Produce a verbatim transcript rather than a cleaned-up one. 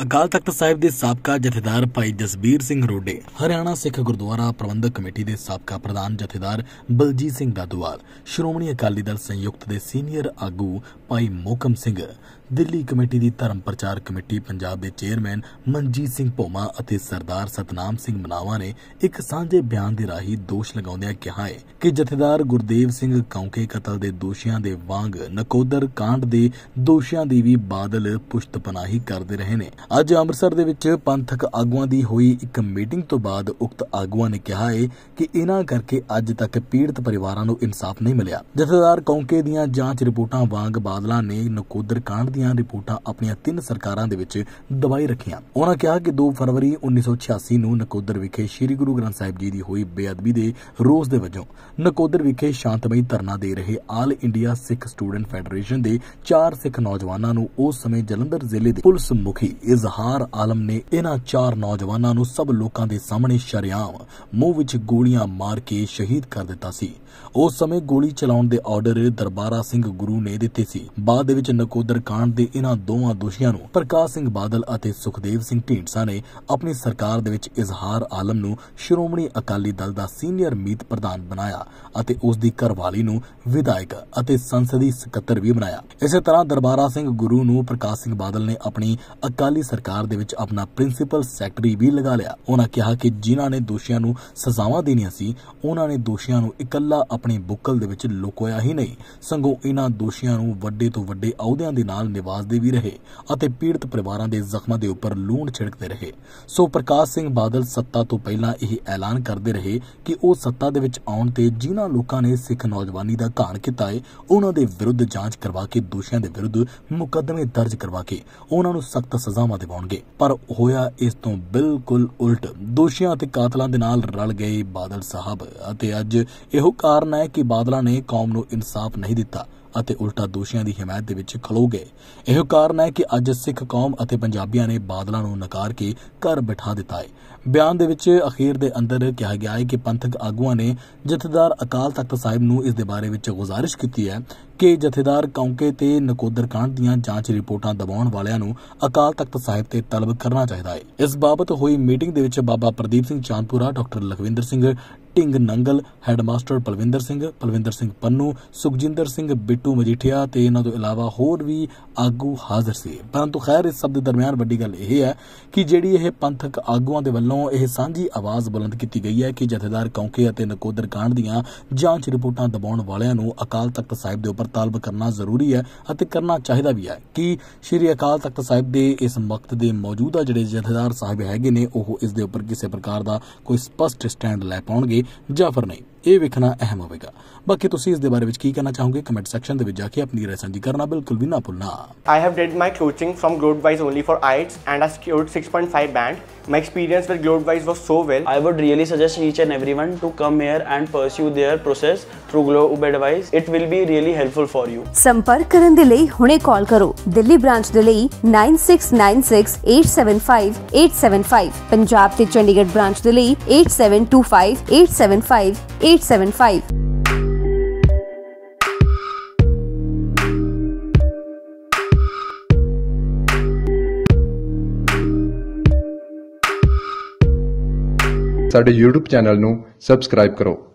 ਅਕਾਲ ਤਖਤ ਸਾਹਿਬ ਦੇ ਸਾਬਕਾ ਜਥੇਦਾਰ ਭਾਈ ਜਸਬੀਰ ਸਿੰਘ ਰੋਡੇ, ਹਰਿਆਣਾ ਸਿੱਖ ਗੁਰਦੁਆਰਾ ਪ੍ਰਬੰਧਕ ਕਮੇਟੀ ਦੇ ਸਾਬਕਾ ਪ੍ਰਧਾਨ ਜਥੇਦਾਰ ਬਲਜੀਤ ਸਿੰਘ ਦਾਦੂਵਾਲ, ਸ਼੍ਰੋਮਣੀ ਅਕਾਲੀ ਦਲ ਸੰਯੁਕਤ ਦੇ ਸੀਨੀਅਰ ਆਗੂ ਭਾਈ ਮੋਹਕਮ ਸਿੰਘ, ਦਿੱਲੀ ਕਮੇਟੀ ਦੀ ਧਰਮ ਪ੍ਰਚਾਰ ਕਮੇਟੀ ਪੰਜਾਬ ਦੇ ਚੇਅਰਮੈਨ ਮਨਜੀਤ ਸਿੰਘ ਭੋਮਾ ਅਤੇ ਸਰਦਾਰ ਸਤਨਾਮ ਸਿੰਘ ਮਨਾਵਾ ਨੇ ਇੱਕ ਸਾਂਝੇ ਬਿਆਨ ਦੇ ਰਾਹੀਂ ਦੋਸ਼ ਲਗਾਉਂਦਿਆਂ ਕਿਹਾ ਹੈ ਕਿ ਜਥੇਦਾਰ ਗੁਰਦੇਵ ਸਿੰਘ ਕੌਂਕੇ ਕਤਲ ਦੇ ਦੋਸ਼ੀਆਂ ਦੇ ਵਾਂਗ ਨਕੋਦਰ ਕਾਂਡ ਦੇ ਦੋਸ਼ੀਆਂ ਦੀ ਵੀ ਬਾਦਲ ਪੁਸ਼ਤਪਨਾਹੀ ਕਰਦੇ ਰਹੇ ਨੇ। ਅੱਜ ਅੰਮ੍ਰਿਤਸਰ ਦੇ ਵਿੱਚ ਪੰਥਕ ਆਗੂਆਂ ਦੀ ਹੋਈ ਇੱਕ ਮੀਟਿੰਗ ਤੋਂ ਬਾਅਦ ਉਕਤ ਆਗੂਆਂ ਨੇ ਕਿਹਾ ਹੈ ਕਿ ਇਹਨਾਂ ਕਰਕੇ ਅੱਜ ਤੱਕ ਪੀੜਤ ਪਰਿਵਾਰਾਂ ਨੂੰ ਇਨਸਾਫ ਨਹੀਂ ਮਿਲਿਆ। ਜਥੇਦਾਰ ਕੌਂਕੇ ਦੀਆਂ ਜਾਂਚ ਰਿਪੋਰਟਾਂ ਵਾਂਗ ਬਾਦਲਾਂ ਨੇ ਨਕੋਦਰ ਕਾਂਡ ਦੀਆਂ ਰਿਪੋਰਟਾਂ ਆਪਣੀਆਂ ਤਿੰਨ ਸਰਕਾਰਾਂ ਦੇ ਵਿੱਚ ਦਬਾਈ ਰੱਖੀਆਂ। ਉਹਨਾਂ ਕਿਹਾ ਕਿ ਦੋ ਫਰਵਰੀ ਉੱਨੀ ਸੌ ਛਿਆਸੀ ਨੂੰ ਨਕੋਦਰ ਵਿਖੇ ਸ੍ਰੀ ਗੁਰੂ ਗ੍ਰੰਥ ਸਾਹਿਬ ਜੀ ਦੀ ਹੋਈ ਬੇਅਦਬੀ ਦੇ ਰੋਸ ਦੇ ਵਜੋਂ ਨਕੋਦਰ ਵਿਖੇ ਸ਼ਾਂਤਮਈ ਧਰਨਾ ਦੇ ਰਹੇ all India Sikh student federation ਦੇ ਚਾਰ ਸਿੱਖ ਨੌਜਵਾਨਾਂ ਨੂੰ ਉਸ ਸਮੇਂ ਜਲੰਧਰ ਜ਼ਿਲ੍ਹੇ ਦੇ ਪੁਲਿਸ ਮੁਖੀ ਇਜ਼ਹਾਰ ਆਲਮ ਨੇ ਇਹਨਾਂ ਚਾਰ ਨੌਜਵਾਨਾਂ ਨੂੰ ਸਭ ਲੋਕਾਂ ਦੇ ਸਾਹਮਣੇ ਸ਼ਰੇਆਮ ਮੂੰਹ ਵਿੱਚ ਗੋਲੀਆਂ ਮਾਰ ਕੇ ਸ਼ਹੀਦ ਕਰ ਦਿੱਤਾ ਸੀ। ਉਸ ਸਮੇਂ ਗੋਲੀ ਚਲਾਉਣ ਦੇ ਆਰਡਰ ਦਰਬਾਰਾ ਸਿੰਘ ਗੁਰੂ ਨੇ ਦਿੱਤੇ ਸੀ। ਬਾਅਦ ਦੇ ਵਿੱਚ ਨਕੋਦਰ ਕਾਂਡ ਦੇ ਇਹਨਾਂ ਦੋਵਾਂ ਦੋਸ਼ੀਆਂ ਨੂੰ ਪ੍ਰਕਾਸ਼ ਸਿੰਘ ਬਾਦਲ ਅਤੇ ਸੁਖਦੇਵ ਸਿੰਘ ਢੀਂਡਸਾ ਨੇ ਆਪਣੀ ਸਰਕਾਰ ਦੇ ਵਿੱਚ ਇਜ਼ਹਾਰ ਆਲਮ ਨੂੰ ਸ਼੍ਰੋਮਣੀ ਅਕਾਲੀ ਦਲ ਦਾ ਸੀਨੀਅਰ ਮੀਤ ਪ੍ਰਧਾਨ ਬਣਾਇਆ ਅਤੇ ਉਸ ਦੀ ਘਰਵਾਲੀ ਨੂੰ ਵਿਧਾਇਕ ਅਤੇ ਸੰਸਦੀ ਸਕੱਤਰ ਵੀ ਬਣਾਇਆ। ਇਸੇ ਤਰ੍ਹਾਂ ਦਰਬਾਰਾ ਸਿੰਘ ਗੁਰੂ ਨੂੰ ਪ੍ਰਕਾਸ਼ ਸਿੰਘ ਬਾਦਲ ਨੇ ਆਪਣੀ ਅਕਾਲੀ ਸਰਕਾਰ ਦੇ ਵਿੱਚ ਆਪਣਾ ਪ੍ਰਿੰਸੀਪਲ ਸੈਕਟਰੀ ਵੀ ਲਗਾ ਲਿਆ। ਉਹਨਾਂ ਕਿਹਾ ਕਿ ਜਿਨ੍ਹਾਂ ਨੇ ਦੋਸ਼ੀਆਂ ਨੂੰ ਸਜ਼ਾਵਾਂ ਦੇਣੀਆਂ ਸੀ, ਉਹਨਾਂ ਨੇ ਦੋਸ਼ੀਆਂ ਨੂੰ ਇਕੱਲਾ ਆਪਣੀ ਬੁੱਕਲ ਦੇ ਵਿੱਚ ਲੁਕੋਇਆ ਹੀ ਨਹੀਂ, ਸਗੋਂ ਇਹਨਾਂ ਦੋਸ਼ੀਆਂ ਨੂੰ ਵੱਡੇ ਤੋਂ ਵੱਡੇ ਅਹੁਦਿਆਂ ਦੇ ਨਾਲ ਨਿਵਾਜਦੇ ਵੀ ਰਹੇ ਅਤੇ ਪੀੜਤ ਪਰਿਵਾਰਾਂ ਦੇ ਜ਼ਖਮਾਂ ਦੇ ਉੱਪਰ ਲੂਣ ਛਿੜਕਦੇ ਰਹੇ। ਸੋ ਪ੍ਰਕਾਸ਼ ਸਿੰਘ ਬਾਦਲ ਸੱਤਾ ਤੋਂ ਪਹਿਲਾਂ ਇਹ ਐਲਾਨ ਕਰਦੇ ਰਹੇ ਕਿ ਉਹ ਸੱਤਾ ਦੇ ਵਿੱਚ ਆਉਣ ਤੇ ਜਿਨ੍ਹਾਂ ਲੋਕਾਂ ਨੇ ਸਿੱਖ ਨੌਜਵਾਨੀ ਦਾ ਘਾਣ ਕੀਤਾ ਹੈ, ਉਹਨਾਂ ਦੇ ਵਿਰੁੱਧ ਜਾਂਚ ਕਰਵਾ ਕੇ ਦੋਸ਼ੀਆਂ ਦੇ ਵਿਰੁੱਧ ਮੁਕੱਦਮੇ ਦਰਜ ਕਰਵਾ ਕੇ ਉਹਨਾਂ ਨੂੰ ਸਖਤ ਸਜ਼ਾਵਾਂ ਦਿਵਾਉਣਗੇ। ਪਰ ਹੋਇਆ ਇਸ ਤੋਂ ਬਿਲਕੁਲ ਉਲਟ। ਦੋਸ਼ੀਆਂ ਅਤੇ ਕਾਤਲਾਂ ਦੇ ਨਾਲ ਰਲ ਗਏ ਬਾਦਲ ਸਾਹਿਬ ਅਤੇ ਅੱਜ ਇਹੋ ਕਾਰਨ ਹੈ ਕਿ ਬਾਦਲਾਂ ਨੇ ਕੌਮ ਨੂੰ ਇਨਸਾਫ ਨਹੀਂ ਦਿੱਤਾ ਅਤੇ ਉਲਟਾ ਦੋਸ਼ੀਆਂ ਦੀ ਹਮਾਇਤ ਦੇ ਵਿੱਚ ਖਲੋ ਗਏ। ਇਹੋ ਕਾਰਨ ਹੈ ਕਿ ਅੱਜ ਸਿੱਖ ਕੌਮ ਅਤੇ ਪੰਜਾਬੀਆਂ ਨੇ ਬਾਦਲਾਂ ਨੂੰ ਨਕਾਰ ਕੇ ਘਰ ਬਿਠਾ ਦਿੱਤਾ ਹੈ। ਬਿਆਨ ਦੇ ਵਿੱਚ ਅਖੀਰ ਦੇ ਅੰਦਰ ਕਿਹਾ ਗਿਆ ਹੈ ਕਿ ਪੰਥਕ ਆਗੂਆਂ ਨੇ ਜਥੇਦਾਰ ਅਕਾਲ ਤਖਤ ਸਾਹਿਬ ਨੂੰ ਇਸ ਦੇ ਬਾਰੇ ਵਿੱਚ ਗੁਜ਼ਾਰਿਸ਼ ਕੀਤੀ ਹੈ ਕਿ ਜਥੇਦਾਰ ਕੌਂਕੇ ਤੇ ਨਕੋਦਰ ਕਾਂਡ ਦੀਆਂ ਜਾਂਚ ਰਿਪੋਰਟਾਂ ਦਬਾਉਣ ਵਾਲਿਆਂ ਨੂੰ ਅਕਾਲ ਤਖਤ ਸਾਹਿਬ ਤੇ ਤਲਬ ਕਰਨਾ ਚਾਹੀਦਾ ਹੈ। ਇਸ ਬਾਬਤ ਹੋਈ ਮੀਟਿੰਗ ਦੇ ਵਿੱਚ ਬਾਬਾ ਪ੍ਰਦੀਪ ਸਿੰਘ ਚਾਂਦਪੁਰਾ, ਡਾਕਟਰ ਲਖਵਿੰਦਰ ਸਿੰਘ ਢਿੰਗ ਨੰਗਲ, ਹੈਡਮਾਸਟਰ ਪਲਵਿੰਦਰ ਸਿੰਘ, ਪਲਵਿੰਦਰ ਸਿੰਘ ਪੰਨੂ, ਸੁਖਜਿੰਦਰ ਸਿੰਘ ਬਿੱਟੂ ਮਜੀਠੀਆ ਤੇ ਇਹਨਾਂ ਤੋਂ ਇਲਾਵਾ ਹੋਰ ਵੀ ਆਗੂ ਹਾਜ਼ਰ ਸੀ। ਪਰੰਤੂ ਖੈਰ ਇਸ ਸਭ ਦੇ ਦਰਮਿਆਨ ਵੱਡੀ ਗੱਲ ਇਹ ਹੈ ਕਿ ਜਿਹੜੀ ਇਹ ਪੰਥਕ ਆਗੂਆਂ ਦੇ ਵੱਲੋਂ ਇਹ ਸਾਂਝੀ ਆਵਾਜ਼ ਬੁਲੰਦ ਕੀਤੀ ਗਈ ਹੈ ਕਿ ਜਥੇਦਾਰ ਕੌਂਕੇ ਅਤੇ ਨਕੋਦਰ ਕਾਂਡ ਦੀਆਂ ਜਾਂਚ ਰਿਪੋਰਟਾਂ ਦਬਾਉਣ ਵਾਲਿਆਂ ਨੂੰ ਅਕਾਲ ਤਖਤ ਸਾਹਿਬ ਦੇ ਉੱਪਰ ਤਾਲਬ ਕਰਨਾ ਜ਼ਰੂਰੀ ਹੈ ਅਤੇ ਕਰਨਾ ਚਾਹੀਦਾ ਵੀ ਹੈ ਕਿ ਸ਼੍ਰੀ ਅਕਾਲ ਤਖਤ ਸਾਹਿਬ ਦੇ ਇਸ ਵਕਤ ਦੇ ਮੌਜੂਦਾ ਜਿਹੜੇ ਜਥੇਦਾਰ ਸਾਹਿਬ ਹੈਗੇ ਨੇ ਉਹ ਇਸ ਦੇ ਉੱਪਰ ਕਿਸੇ ਪ੍ਰਕਾਰ ਦਾ ਕੋਈ ਸਪਸ਼ਟ ਸਟੈਂਡ ਲੈ ਪਾਉਣਗੇ ਜਾਂ ਫਿਰ ਨਹੀਂ, ਇਹ ਵੇਖਣਾ ਅਹਿਮ ਹੋਵੇਗਾ। ਬਾਕੀ ਤੁਸੀਂ ਇਸ ਦੇ ਬਾਰੇ ਵਿੱਚ ਕੀ ਕਹਿਣਾ ਚਾਹੋਗੇ ਕਮੈਂਟ ਸੈਕਸ਼ਨ ਦੇ ਵਿੱਚ ਜਾ ਕੇ ਆਪਣੀ ਰਾਏ ਸਾਂਝੀ ਕਰਨਾ ਬਿਲਕੁਲ ਵੀ ਨਾ ਭੁੱਲਣਾ। I have did my coaching from Globewise only for I E L T S and I scored six point five band. My experience with Globewise was so well. I would really suggest each and everyone to come here and pursue their process through Globewise. It will be really helpful for you. ਸੰਪਰਕ ਕਰਨ ਦੇ ਲਈ ਹੁਣੇ ਕਾਲ ਕਰੋ। Delhi branch ਦੇ ਲਈ nine six nine six eight seven five eight seven five, Punjab ਤੇ Chandigarh branch ਦੇ ਲਈ eight seven two five eight seven five eight seven five। ਸਾਡੇ YouTube ਚੈਨਲ ਨੂੰ ਸਬਸਕ੍ਰਾਈਬ ਕਰੋ।